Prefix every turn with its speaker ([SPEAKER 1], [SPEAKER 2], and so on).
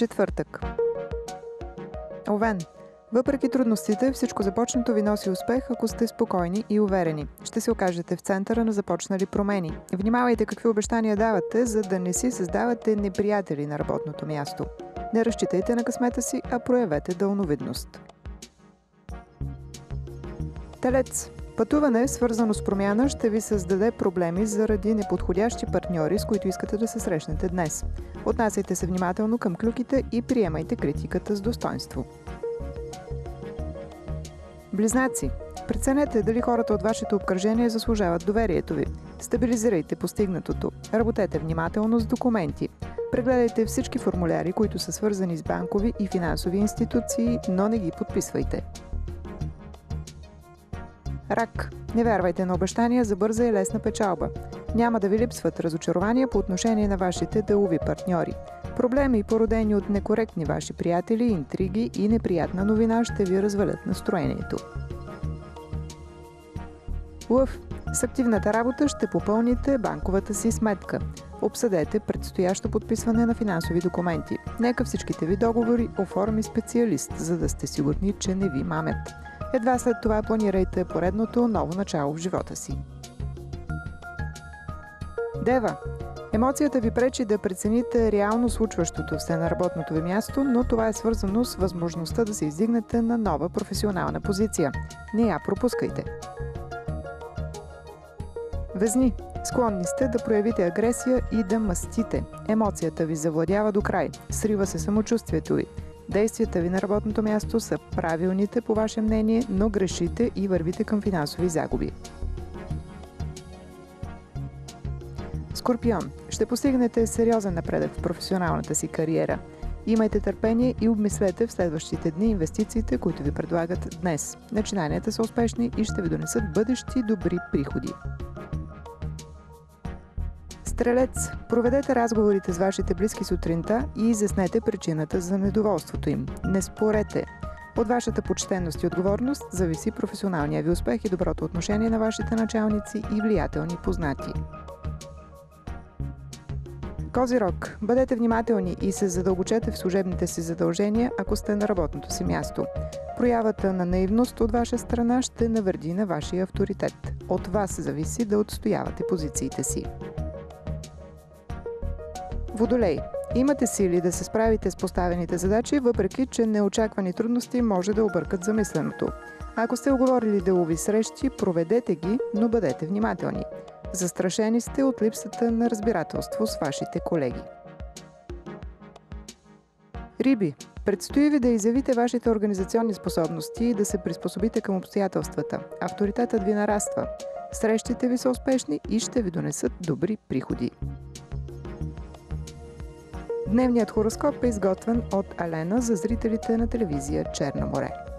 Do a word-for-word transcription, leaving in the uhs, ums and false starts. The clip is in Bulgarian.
[SPEAKER 1] Четвъртък. Овен. Въпреки трудностите, всичко започнато ви носи успех, ако сте спокойни и уверени. Ще се окажете в центъра на започнали промени. Внимавайте какви обещания давате, за да не си създавате неприятели на работното място. Не разчитайте на късмета си, а проявете дълновидност. Телец. Пътуване, свързано с промяна, ще ви създаде проблеми заради неподходящи партньори, с които искате да се срещнете днес. Отнасяйте се внимателно към клюките и приемайте критиката с достойнство. Близнаци. Преценете дали хората от вашето обкръжение заслужават доверието ви. Стабилизирайте постигнатото. Работете внимателно с документи. Прегледайте всички формуляри, които са свързани с банкови и финансови институции, но не ги подписвайте. Рак. Не вярвайте на обещания за бърза и лесна печалба. Няма да ви липсват разочарования по отношение на вашите делови партньори. Проблеми, породени от некоректни ваши приятели, интриги и неприятна новина ще ви развалят настроението. Лъв. С активната работа ще попълните банковата си сметка. Обсъдете предстоящо подписване на финансови документи. Нека всичките ви договори оформи специалист, за да сте сигурни, че не ви мамят. Едва след това планирайте поредното ново начало в живота си. Дева. Емоцията ви пречи да прецените реално случващото се на работното ви място, но това е свързано с възможността да се издигнете на нова професионална позиция. Не я пропускайте. Везни. Склонни сте да проявите агресия и да мъстите. Емоцията ви завладява до край. Срива се самочувствието ви. Действията ви на работното място са правилните по ваше мнение, но грешите и вървите към финансови загуби. Скорпион. Ще постигнете сериозен напредък в професионалната си кариера. Имайте търпение и обмислете в следващите дни инвестициите, които ви предлагат днес. Начинанията са успешни и ще ви донесат бъдещи добри приходи. Стрелец. Проведете разговорите с вашите близки сутринта и изяснете причината за недоволството им. Не спорете. От вашата почтеност и отговорност зависи професионалния ви успех и доброто отношение на вашите началници и влиятелни познати. Козирог. Бъдете внимателни и се задълбочете в служебните си задължения, ако сте на работното си място. Проявата на наивност от ваша страна ще навреди на вашия авторитет. От вас зависи да отстоявате позициите си. Водолей. Имате сили да се справите с поставените задачи, въпреки че неочаквани трудности може да объркат замисленото. Ако сте уговорили делови срещи, проведете ги, но бъдете внимателни. Застрашени сте от липсата на разбирателство с вашите колеги. Риби. Предстои ви да изявите вашите организационни способности и да се приспособите към обстоятелствата. Авторитетът ви нараства. Срещите ви са успешни и ще ви донесат добри приходи. Дневният хороскоп е изготвен от Алена за зрителите на телевизия Черно море.